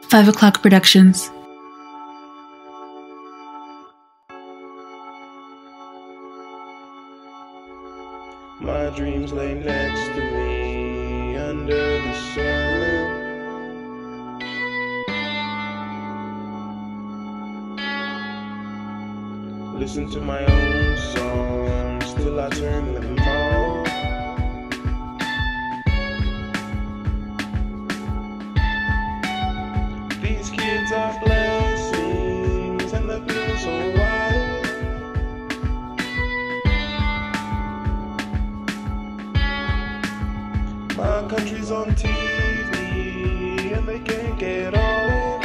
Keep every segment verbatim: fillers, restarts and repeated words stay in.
Five O'Clock Productions. My dreams lay next to me under the sun. Listen to my own songs till I turn them on. These kids are blessings and they feel so wild. My country's on T V and they can't get off.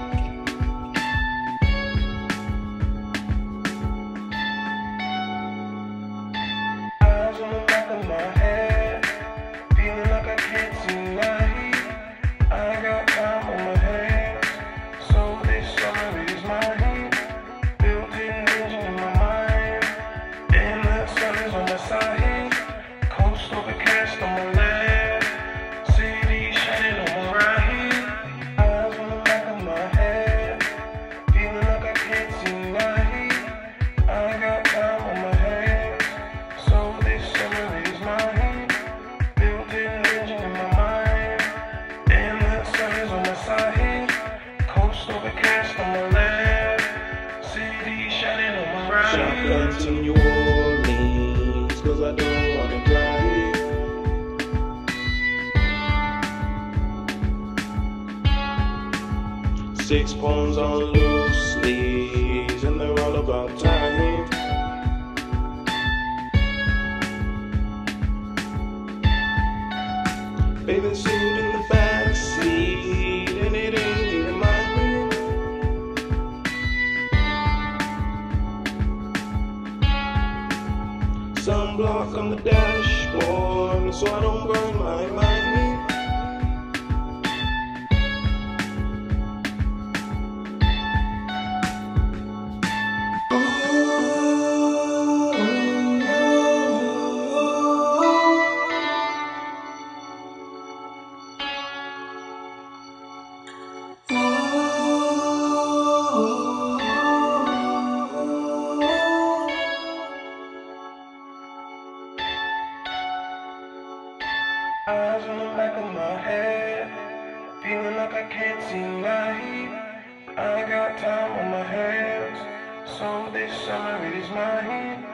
Eyes on the back of my head, feeling like I can't see light. I got time on my hands, so this summer is mine. Built-in engine in my mind, and the sun is on my side. Coast overcast on my left. Shotgun to New Orleans, cause I don't wanna drive. Six poems on loose leaves, and they're all about time. Bathing suit in the backseat, and it ain't even mine. Sunblock on the dashboard, so I don't burn my mind. Eyes on the back of my head, feeling like I can't see light. I got time on my hands, so this summer it is mine.